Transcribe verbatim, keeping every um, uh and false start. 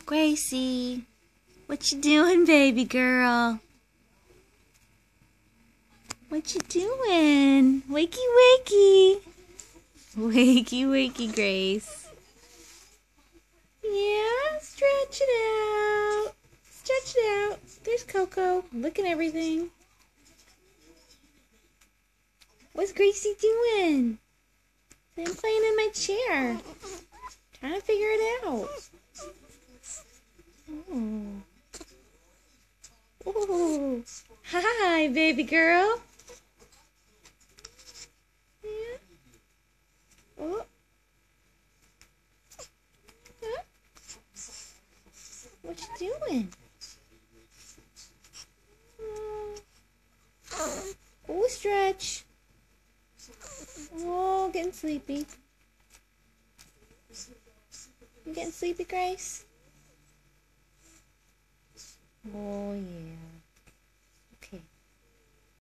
Gracie, what you doing, baby girl? What you doing? Wakey, wakey. Wakey, wakey, Grace. Yeah, stretch it out. Stretch it out. There's Coco. Look at everything. What's Gracie doing? I'm playing in my chair. Trying to figure it out. Oh. Oh. Hi, baby girl. Yeah. Oh. Huh? What you doing? Oh, oh stretch. Oh, getting sleepy. You getting sleepy, Grace? Oh, yeah.